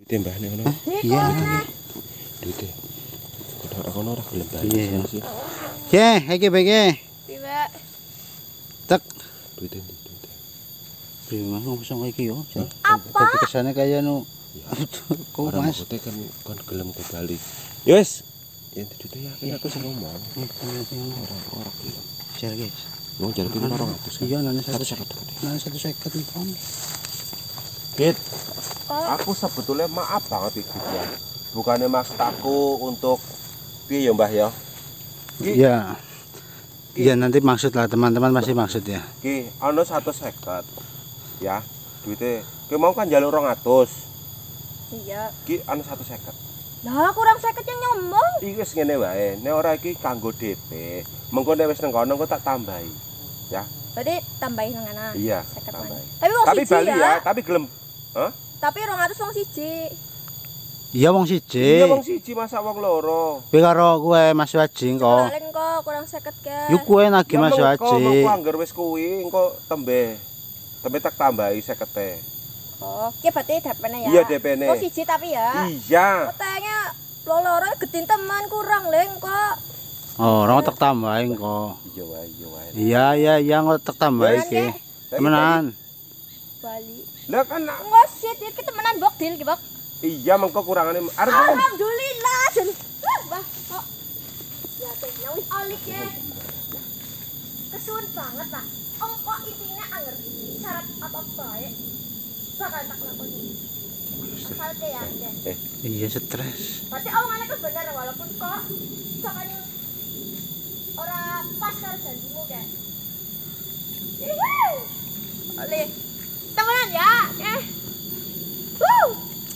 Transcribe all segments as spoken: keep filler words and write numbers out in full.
Tembahne ngono. Iya. Duite. Kok kono ora gelem bali sih. Ye, iki bege. Piye? Tek. Duite ndi duite. Piye Mas ngomong sama iki yo. Apa? Tapi kesane kaya nu kok Ora Mas. maksudnya kan kon gelem ke Bali. Ya wis. Ya duite yakin aku sing ngomong. Ora ora gelem. Jar guys. Wong jar iki orang ratus. Iya nane satu satu seket. nane satu seket nih kon. Git. Aku sebetulnya maaf banget iki ya. Bukannya maksud aku untuk piye ya Mbah ya? Iya. Iya nanti maksud lah teman-teman masih maksud ya. Ki ana seratus seket. Ya, duite ki mau kan njaluk rong atus. Iya. Ki ana seratus seket. Lah kurang seket yang nyomong. Iki wis ngene wae. Nek ora iki kanggo D P. Mengko nek wis nang kono engko tak tambahi. Ya. Berarti tambahin nang ana. Iya, seket tambahi. mana. Tapi wong Tapi siji Bali ya. ya, tapi gelem. Hah? Tapi rong atus wong siji. Iya wong siji. Iya wong siji masa wong loro. Kowe karo kowe Mas Wajing kok. Paling kok kurang seket ke. Yuk kowe nagih Mas Wajing. Wajing. Mengko anggar wis kuwi engko tembe. Tembe tak tambahi sekete. Oh, ki berarti D P-ne ya. Iya D P-ne. Wong siji tapi ya. Iya. Katanya loro gedin teman kurang leng kok. Oh, ora tak tambahin kok. Iya wae, iya wae. Iya iya iya kok tak tambahin iki. Temenan. Bali. Lah kan Enggak sih, iki temenan bok deal ki, Bok. iya mengko kurangane arep Alhamdulillah, Jen. Wah, Mbah, kok. Ya teh wis alik ya. Kesun banget, Pak. Engko intine anger syarat apa bae bakal tak lakoni. Salte ya, Jen. Eh, Iya stres. Berarti omongannya tuh bener walaupun kok jangan ora pas karo janjimu kan. Ihu. Oli. Temenan ya, eh. Wuh.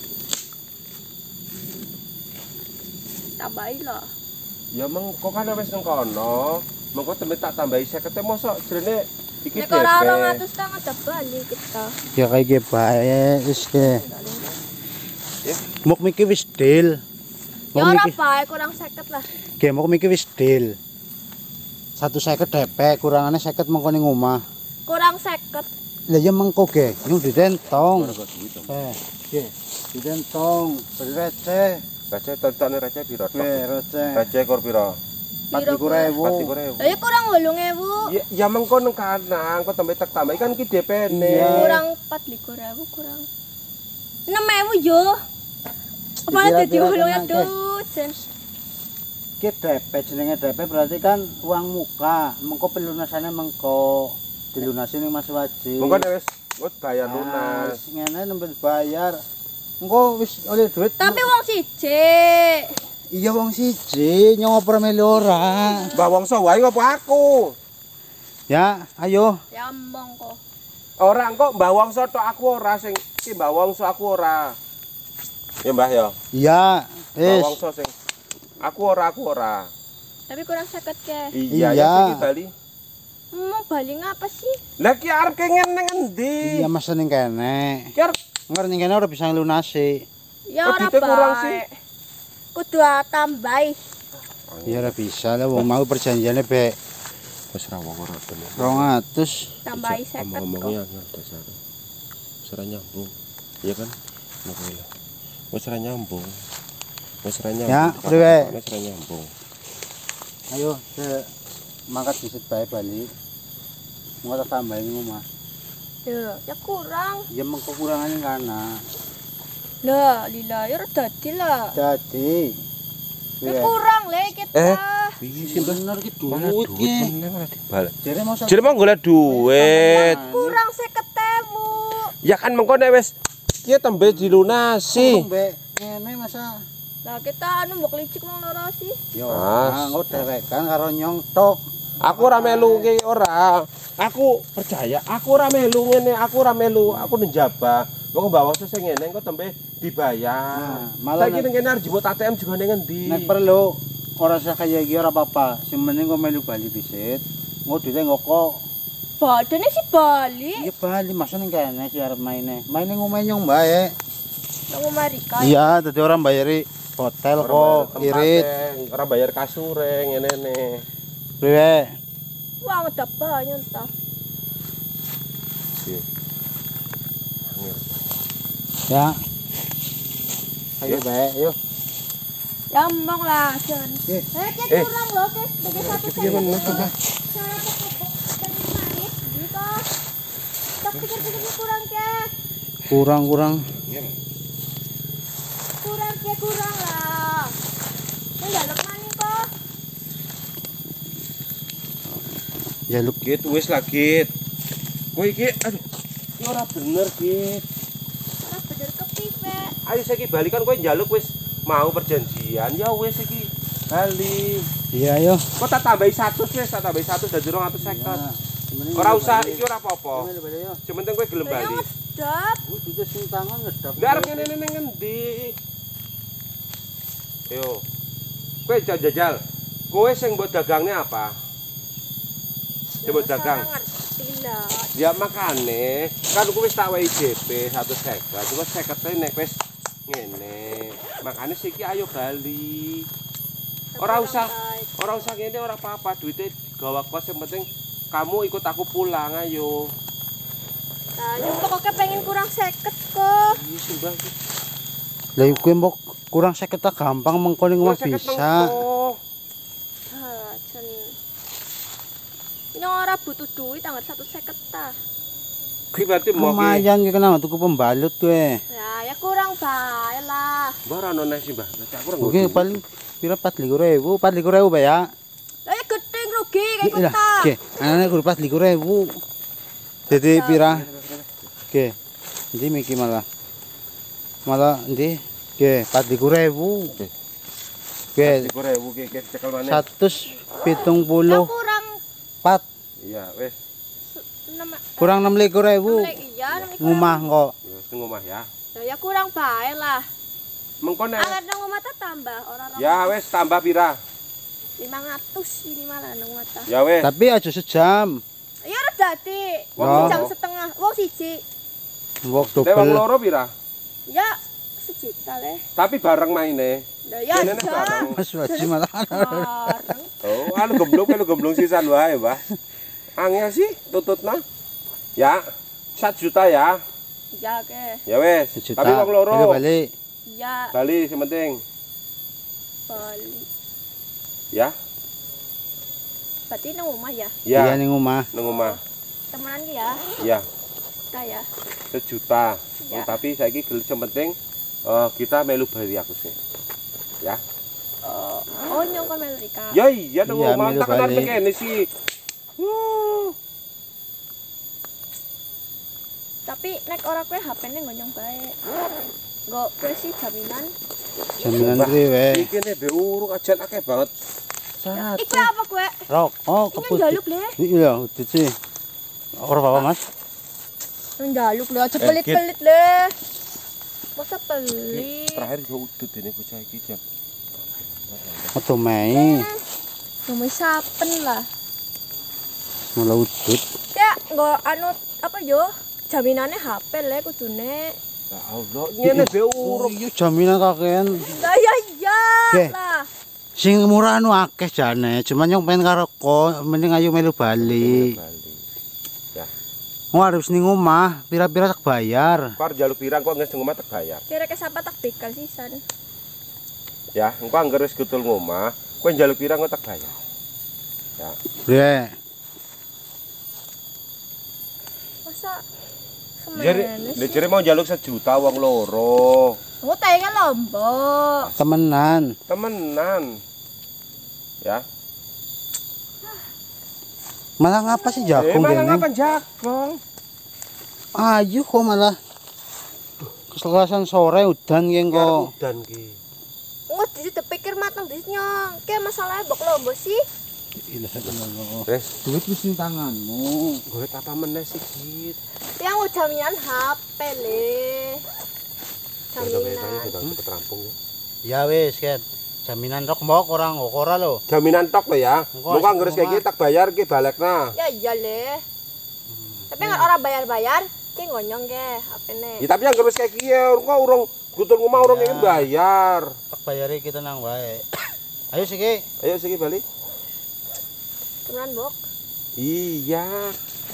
Tambahin lah. ya mengko kan wis nang kono. Mengko tembe tak tambahi sekete mosok jrene iki Nek ora D P. rong atus tang ada Bali kita. Ya kayak iki bae wis ke. Mok miki wis deal. Ya ora bae kurang seket lah. Ge mok miki wis deal. satu seket D P kurangane seket mengko ning omah. Kurang seket. Lah ya mengko ge, nyung ditentong. Ora kok duit. Eh, ge, ditentong, beri receh. Receh tontone receh piro? Ge, receh. Receh kor piro? empat puluh ribu. empat puluh ribu. Lah ya kurang wolung ewu. Ya ya mengko nang kanang kok tembe tak tambahi kan iki D P-ne. Iya. Kurang empat puluh ribu kurang. enam ribu yo. Apa dadi Dikira-kira wolung tenang, aduh, Jen. Ki D P jenenge D P berarti kan uang muka. Mengko pelunasane mengko dilunasi ning Mas Wajing. Mengko nek wis wis bayar lunas. Wis ngene nembe bayar. Engko wis oleh duit. Tapi wong siji. Iya wong siji, nyong opo melu ora. Mbah Wongso wae opo aku? Ya, ayo. Ya mongko. Ora kok Mbah Wongso tok aku ora sing iki Mbah Wongso aku ora. Ya Mbah ya. Iya, Mbah wis. Wongso sing aku ora aku ora. Tapi kurang seket ke. Iya, Iya. ya sing Bali. Mau Bali ngapa sih? Lah ki arep kengen nang endi? Iya masa ning kene. Ki arep Ngar ning kene ora bisa nglunasi. Ya Kok ora duitnya kurang bae. sih? Kudu tambahi. Iya ora bisa lah wong mau perjanjiane be wis ra wong ora bener. rong atus. Tambahi seket Ngomongnya kok. angel dasar. Wis ra nyambung. Iya kan? Ngono lho. Wis ra nyambung. Wis ra nyambung. Ya, priwe. Wis ra nyambung. Ayo, se mangkat disit bae Bali. Mau tak tambahin omah. Ya, ya kurang. Ya mengko kurangane kana. Lah, lila ya ora dadi lah. Dadi. Ya kurang le kita. Eh. Iki sing bener ki Mana duit duit ki. meneng ora dibalik. Jare mau Jadi mau golek duit. Kurang seket ribu. Ya kan mengko nek wis ki tembe dilunasi. Mbek ngene masa. Lah kita anu mbok licik wong loro sih. Yo, Mas. nggo dewekan karo nyong tok. Aku ora melu ki ora. Aku percaya, aku ora melu ngene, aku ora melu, aku njabah. Wong Mbak Wongso sing ngene engko tembe dibayar. Nah, malah Saiki nek- ning kene arep jebut A T M juga ning endi? Nek perlu ora usah kaya iki ora apa-apa. Sing penting kok melu Bali disit. Nggo duite ngoko. Badane si Bali. Iya Bali masa ning kene sih arep maine. Maine ngomong nyong bae. Nang Marika. Iya, dadi orang bayari hotel kok, irit. Ora bayar kasure ngene-ne. Priwe? Wah, ngedap banyak entah. Piye? Ya. Ayo bae, ayo. Gampang lah, Jon. Eh. Eh, Cek Eh. kurang loh, Cek. Sebagai satu Piye men sendok. coba. Cara pokok dan manis gitu. Tak pikir-pikir kurang, Cek. Kurang kurang. Iya. Kurang, Cek, kurang lah. Ini dalam manis kok. Jaluk Git wis lah Git. Kowe iki aduh. Iki ora bener Git. Ora bener kepipe. Ayo saiki balikan kowe njaluk wis mau perjanjian. Ya wis iki bali. iya ayo. Kok tak tambahi seratus wis, tak tambahi seratus dadi dua ratus lima puluh. Ora usah iki ora apa-apa. Sing penting kowe gelem Lah bali. ngedap. Wis itu sing tangan ngedap. Ndak arep ngene ning ngendi? Yo. Kowe jajal. Kowe sing mbok dagangne apa? Sing mbok dagang. Ngerti lah. Ya makane kan kowe wis tak wehi D P seratus lima puluh. Cuma lima puluh nek wis ngene. Makane siki ayo bali. Ora usah, ora usah ngene ora apa-apa, duite digawa kos yang penting kamu ikut aku pulang ayo. Nah, yo pokoknya pengen kurang seket kok. Iya sumbang. Lah kowe mbok kurang seket ta gampang mengko ning omah bisa. Ah, Jon. Ini ora butuh duit anggar satu seket ta. Kuwi berarti mau ki. Lumayan ki kenapa tuku pembalut kowe. Ya, ya kurang bae lah. Mbah ora ono neh sih, Mbah. Aku ora Oke ngerti. paling pira empat puluh ribu, empat puluh ribu Pak ya. Lah ya gede rugi kayak Iya, kota. oke. Anane kudu empat puluh ribu. Jadi pira? Oke. Jadi miki malah. Malah ndi? Oke, empat puluh ribu. Oke, Iku rewu ki ki cekel maneh. seratus pitung Ya puluh kurang empat. Iya, wis. enam Kurang enam puluh ribu. iya, enam likur. Ngumah kok. Ya wis nang omah ya. Lah ya kurang bae lah. Mengko nek Anggar nang omah ta tambah orang ya wis tambah pira? lima ratus ini malah nang omah ta. Ya wis. Tapi aja sejam. Ya ora dadi. Wong Oh. Jam setengah. Wong siji. Mbok Nek wong double. loro pira? Ya sejuta le. Tapi bareng maine. Lah ya Kene nek aja. bareng. Mas Waji malah. Bareng. Oh, anu gemblung anu gemblung sisan wae, Mbah. Angel sih tututna. Ya, satu juta ya. Ya ke. Ya wes. Sejuta. Tapi wong loro. Ayo balik. Ya Bali sing penting. Bali. Ya. Berarti nang omah ya. Iya Ya, ning omah. nang omah. Temenan ki ya. Ya, Kita ya. sejuta. Ya. Oh, tapi saiki gel sing penting eh, kita melu bali aku sih. Ya. Oh, oh nyong kon Amerika. Ya iya nang Iya, omah melu tak kenal bali. kene sih. Wuh. Tapi nek ora kowe H P-ne nggo nyong bae. Nggo kowe sih jaminan. Jaminan Mbah, priwe. Iki ne be urung ajan akeh banget. Sat. Iku apa kowe? Rok. Oh, Ini keput. njaluk le. Iya, itu sih. Ora apa-apa, Mas. Njaluk le aja Eh, pelit-pelit le. Masa pelit. Terakhir go udut ini bocah iki jam. Atau Mei. Ngomong sapen lah. Malah udut. Ya nggo anu apa yo? Jaminannya H P le kudune. Ya Allah, ngene be Oh urung. iya jaminan kakean. Lah ya iya Oke. lah. Sing murah anu akeh jane, cuman yang pengen karo ko mending ayo melu bali. Bali. Ya. Wong harus ning omah, pira-pira tak bayar. Kok arep njaluk pirang kok nges ngomah tak bayar. Kira ke sampai tak bekal sisan. Ya, engko anggar wis gutul ngomah, kowe njaluk pirang kok tak bayar. Ya. Bre, Masa Jare, semene nek sih? jare mau njaluk sejuta wong loro. Oh, tayangnya lombok. temenan. Temenan. Ya. Malah ngapa sih Eh, jagung malah gini? ngapain jagung? Ayo kok malah keselasan sore udan yang kok. Udan ki. Oh, disi dipikir mateng disi nyong. Kayak masalahnya bok lombok sih. Ilah Allah. Wes, Duit wis ning tanganmu. golek apa meneh sih, Git? Yang jaminan H P le. Jaminan Jaminan. sedang cepet rampung ya. Ya wis, Ket. Jaminan rok mbok ora ngok ora lho. Jaminan tok lo ya. Engko Engko anggar kayak ngomah. gitu tak bayar ki balekna. Ya iya le. Tapi nggak orang bayar-bayar, ki ngonyong ke H P-ne. Ya tapi anggar wis kayak iki ya, engko urung gutul ngomah urung Ya. ingin bayar. Tak bayari kita nang wae. Ayo siki. Ayo siki balik. Temenan bok. Iya.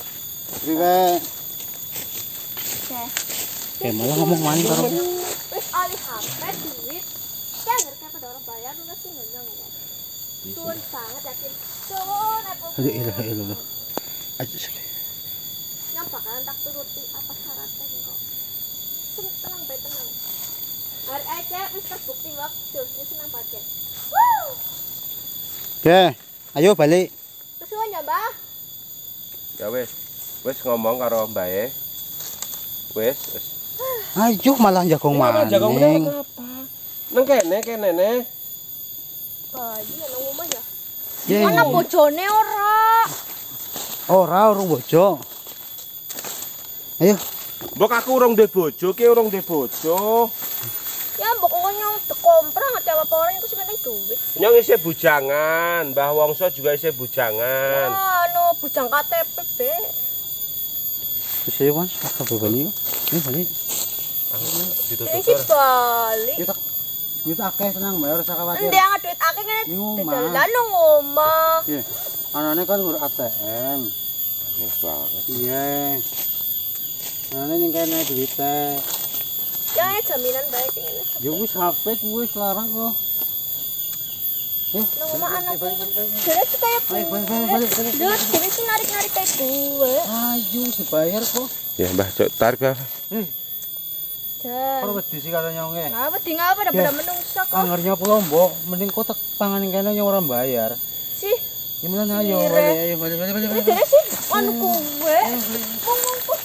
Priwe. Oke. Kayak malah ngomong maning karo. Wes alih H P duit. Ya ngerti pada orang bayar udah sih nyong ya. Suun banget yakin. Suun aku. Aduh, ilah, ilah. Aduh, sekali. Nyong bakalan tak turuti apa syaratnya kok. Sen tenang bae tenang. Hari aja wis terbukti waktu ini senang banget. Woo! Oke, ayo balik. Kesuwen ya, Mbah. Ya wis. Wis ngomong karo Mbae. Wis, wis. Ayo malah jagong Mana jagung maning. apa? Nang kene kene ne. Bayi ya nang omah ya. Ye. Mana bojone ora? Ora urung bojo. Ayo, Mbok aku urung duwe bojo, ki urung duwe bojo. Ya mbok nyong dekompra ngerti apa orang itu sing penting duit. Nyong isih bujangan, Mbah Wongso juga isih bujangan. Anu bujang K T P be. wis ayo Mas, apa balik yuk. Ini balik. Ini sih balik. Kita duit akeh tenang, Mbak, ora usah khawatir. Ndek ang duit akeh ngene. Ning omah. Dalan nang omah. Iya. Anane kan ngurus A T M. Nangis banget. Iya. Anane ning kene duwite. Ya ini jaminan baik ngene. Ya wis H P kuwi wis larang kok. Eh, Nang omah anakku. Jadi sih kayak Balik, balik, balik, balik, balik. Dut, jadi sih narik-narik kayak gue. ayo dibayar kok. Ya Mbah, cok tarik Mbah. Eh, Jan. kalau wedi sih katanya nge. Ngapa di ngapa ada pada menungsa kok. Anggernya pulau mbok, mending kotak pangan yang kene yang orang bayar. Sih. Gimana ayo Sendiri. balik, ayo balik, balik, balik, Ini balik. jadi sih anu gue. Ngomong kok